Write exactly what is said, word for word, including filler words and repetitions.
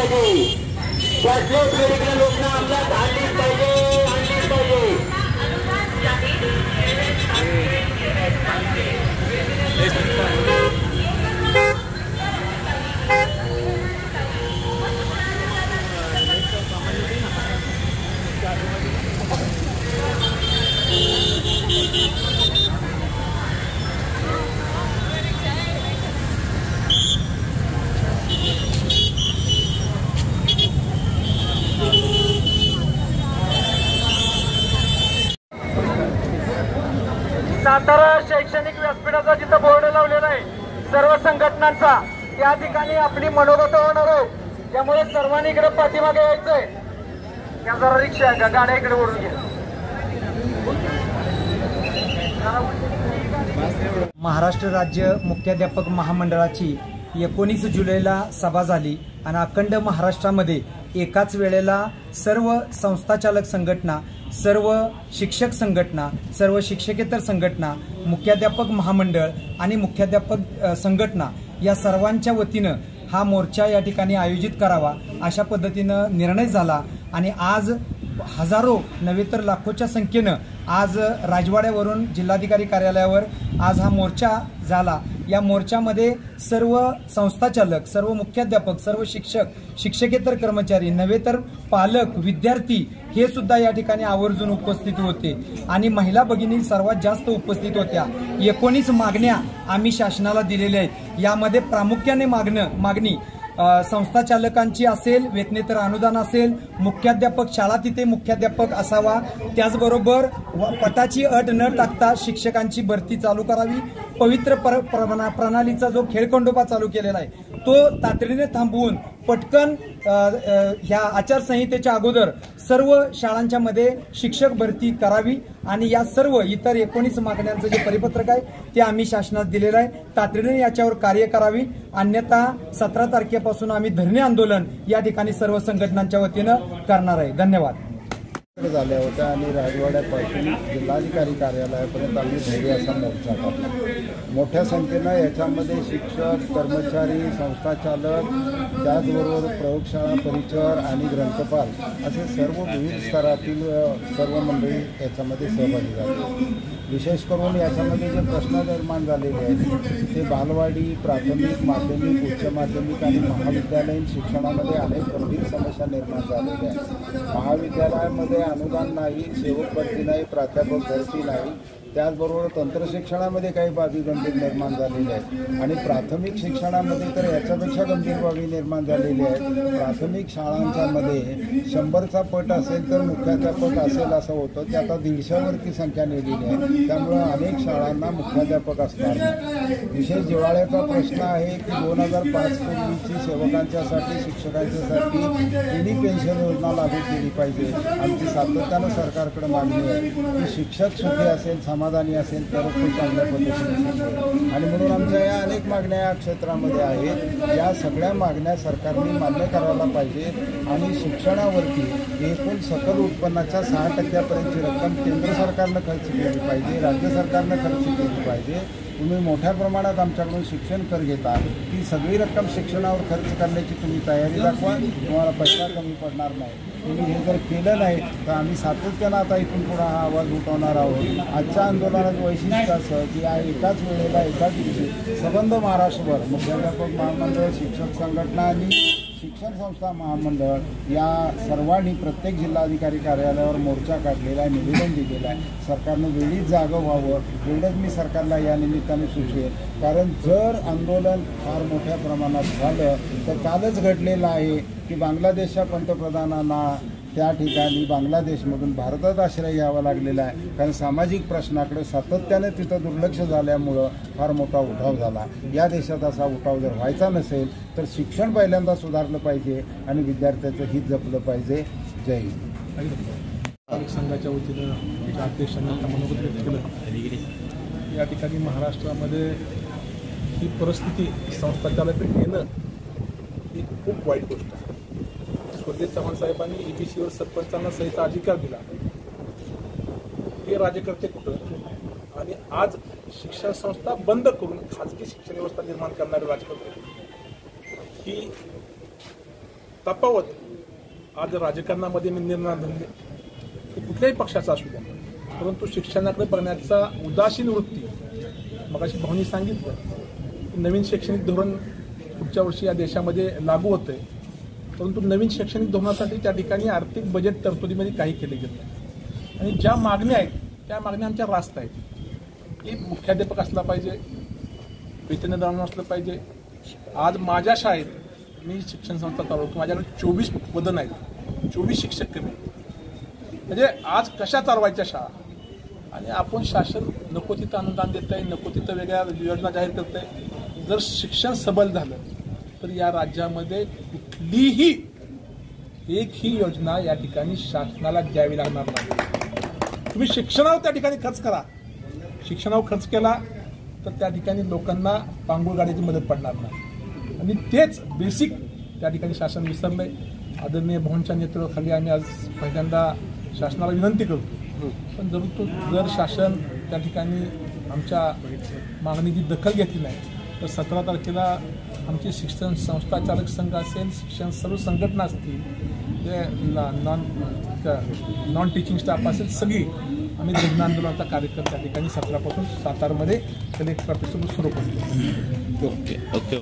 पाहिजे, cashless medical योजना अंमलात आणलीच पाहिजे, आणलीच पाहिजे। सातारा शैक्षणिक व्यासपीठाचा जिथं बोर्ड लावलेला आहे सर्व संघटनांचा, त्या ठिकाणी आपली मनोगत होणार आहे। त्यामुळे सर्वांनी इकडे पाठीमागे यायचंय। त्या जरा रिक्षा गाड्या इकडे ओढून घ्या। महाराष्ट्र राज्य मुख्याध्यापक महामंडळाची एकोणीस जुलैला सभा झाली आणि अखंड महाराष्ट्रामध्ये एकाच वेळेला सर्व संस्थाचालक संघटना, सर्व शिक्षक संघटना, सर्व शिक्षकेतर संघटना, मुख्याध्यापक महामंडळ आणि मुख्याध्यापक संघटना या सर्वांच्या वतीनं हा मोर्चा या ठिकाणी आयोजित करावा अशा पद्धतीनं निर्णय झाला आणि आज हजारो नव्हे तर लाखोच्या संख्येनं आज राजवाड्यावरून जिल्हाधिकारी कार्यालयावर आज हा मोर्चा झाला। या मोर्चामध्ये सर्व संस्थाचालक, सर्व मुख्याध्यापक, सर्व शिक्षक, शिक्षकेतर कर्मचारी नव्हे तर पालक, विद्यार्थी हे सुद्धा या ठिकाणी आवर्जून उपस्थित होते आणि महिला भगिनी सर्वात जास्त उपस्थित होत्या। एकोणीस मागण्या आम्ही शासनाला दिलेल्या आहेत। यामध्ये प्रामुख्याने मागणं मागणी संस्थाचालकांची असेल, वेतनेतर अनुदान असेल, मुख्याध्यापक शाळा तिथे मुख्याध्यापक असावा, त्याचबरोबर पटाची अट न टाकता शिक्षकांची भरती चालू करावी, पवित्र प्रणालीचा जो खेळखंडोबा चालू केलेला आहे तो तातडीने थांबवून पटकन ह्या आचारसंहितेच्या अगोदर सर्व शाळांच्या मध्ये शिक्षक भरती करावी आणि या सर्व इतर एकोणीस मागण्यांचं जे परिपत्रक आहे ते आम्ही शासनात दिलेलं आहे। तातडीने याच्यावर कार्य करावी, अन्यथा सतरा तारखेपासून आम्ही धरणे आंदोलन या ठिकाणी सर्व संघटनांच्या वतीनं करणार आहे। धन्यवाद। झाल्या होत्या आणि राजवाड्यापासून जिल्हाधिकारी कार्यालयापर्यंत आम्ही धैर्य असा मोर्चा काढला। मोठ्या संख्येनं याच्यामध्ये शिक्षक, कर्मचारी, संस्थाचालक, त्याचबरोबर प्रयोगशाळा परिचर आणि ग्रंथपाल असे सर्व विविध स्तरातील सर्व मंडळी याच्यामध्ये सहभागी झाले। विशेष करून याच्यामध्ये जे प्रश्न निर्माण झालेले आहेत ते बालवाडी, प्राथमिक, माध्यमिक, उच्च माध्यमिक आणि महाविद्यालयीन शिक्षणामध्ये अनेक गंभीर समस्या निर्माण झालेल्या आहेत। महाविद्यालयामध्ये अनुदान नाही, सेवक भरती नाही, प्राध्यापक भरती नाही, त्याचबरोबर तंत्रशिक्षणामध्ये काही बाबी गंभीर निर्माण झालेल्या आहेत आणि प्राथमिक शिक्षणामध्ये तर याच्यापेक्षा गंभीर बाबी निर्माण झालेल्या आहेत। प्राथमिक शाळांच्यामध्ये शंभरचा पट असेल तर मुख्याध्यापक असेल असं होतं, ते आता दीडशेवरती संख्या नेलेली आहे। त्यामुळं अनेक शाळांना मुख्याध्यापक असणार नाही। विशेष जिव्हाळ्याचा प्रश्न आहे की दोन हजार पाच पूर्वीची सेवकांच्यासाठी, शिक्षकांच्यासाठी जुनी पेन्शन योजना लागू केली पाहिजे। आमची सातत्यानं सरकारकडे मागणी आहे की शिक्षक सुखी असेल, समाधानी असेल तर तो चांगल्या पद्धतीने शिकवेल आणि म्हणून आमच्या या अनेक मागण्या या क्षेत्रामध्ये आहेत। या सगळ्या मागण्या सरकारने मान्य करायला पाहिजे आणि शिक्षणावरती एकूण सकल उत्पन्नाच्या सहा टक्क्यापर्यंतची रक्कम केंद्र सरकारनं खर्च केली पाहिजे, राज्य सरकारनं खर्च केली पाहिजे। तुम्ही मोठ्या प्रमाणात आमच्याकडून शिक्षण कर घेता, ती सगळी रक्कम शिक्षणावर खर्च करण्याची तुम्ही तयारी दाखवा, तुम्हाला पैसा कमी पडणार नाही। तुम्ही हे जर केलं नाही तर आम्ही सातत्यानं आता इथून पुढे हा आवाज उठवणार आहोत। आजच्या आंदोलनाचं वैशिष्ट्य असं की या एकाच वेळेला एकाच दिवशी सबंध महाराष्ट्रभर मुख्याध्यापक महामंडळ, शिक्षक संघटना आणि शिक्षण संस्था महामंडळ या सर्वांनी प्रत्येक जिल्हाधिकारी कार्यालयावर मोर्चा काढलेला आहे, निवेदन दिलेलं आहे। सरकारनं वेळीच जागं व्हावं एवढंच मी सरकारला या निमित्ताने सुचवेल, कारण जर आंदोलन फार मोठ्या प्रमाणात झालं तर कालच घडलेलं आहे की बांगलादेशच्या पंतप्रधानांना त्या ठिकाणी बांगलादेशमधून भारतात आश्रय घ्यावा लागलेला आहे, कारण सामाजिक प्रश्नाकडे सातत्याने तिथं दुर्लक्ष झाल्यामुळं फार मोठा उठाव झाला। या देशात असा उठाव जर व्हायचा नसेल तर शिक्षण पहिल्यांदा सुधारलं पाहिजे आणि विद्यार्थ्याचं हित जपलं पाहिजे। जय हिंद। संघाच्या वतीनं अध्यक्षांनी मनोगत व्यक्त केलं। या ठिकाणी महाराष्ट्रामध्ये ही परिस्थिती संस्थाचालक येणं ही खूप वाईट गोष्ट आहे। स्वर्गीय चव्हाण साहेबांनी ईबीसीवर सरपंचांना सहीचा अधिकार दिला, हे राज्यकर्ते कुठं आणि आज शिक्षण संस्था बंद करून खाजगी शिक्षण व्यवस्था निर्माण करणारे राजकर्ते ही तफावत आज राजकारणामध्ये मी निर्णय धरले की कुठल्याही पक्षाचा असू द्या, परंतु शिक्षणाकडे बघण्याचा उदासीन वृत्ती. मगाशी भाऊनी सांगितलं की नवीन शैक्षणिक धोरण पुढच्या वर्षी या देशामध्ये लागू होतंय, परंतु नवीन शैक्षणिक धोरणासाठी त्या ठिकाणी आर्थिक बजेट तरतुदीमध्ये काही केले गेले नाही. आणि ज्या मागण्या आहेत त्या मागण्या आमच्या रास्त आहेत. एक मुख्याध्यापक असला पाहिजे, वेतनदार असलं पाहिजे. आज माझ्या शाळेत मी शिक्षण संस्था चालवतो, माझ्याकडे चोवीस पदं आहेत, चोवीस शिक्षक कमी. म्हणजे आज कशा चालवायच्या शाळा, आणि आपण शासन नको तिथं अनुदान देत आहे, नको तिथं वेगळ्या योजना जाहीर करत आहे. जर शिक्षण सबल झालं तर या राज्यामध्ये कुठलीही एक ही योजना या ठिकाणी शासनाला द्यावी लागणार नाही. तुम्ही शिक्षणावर त्या ठिकाणी खर्च करा, शिक्षणावर खर्च केला तर त्या ठिकाणी लोकांना पांगुळ गाडीची मदत पडणार नाही. आणि तेच बेसिक त्या ठिकाणी शासन विसरलंय. आदरणीय भाऊंच्या नेतृत्वाखाली आम्ही आज पहिल्यांदा शासनाला विनंती करतो, पण जर तो जर शासन त्या ठिकाणी आमच्या मागणीची दखल घेतली नाही तर सतरा तारखेला आमचे शिक्षण संस्था चालक संघ असेल, शिक्षण सर्व संघटना असतील, ते नॉन नॉन टीचिंग स्टाफ असेल, सगळी आम्ही धरणं आंदोलनाचा कार्यक्रम त्या ठिकाणी सतरापासून सातारमध्ये कलेक्टर ऑफिसवर सुरू करतो. Okay okay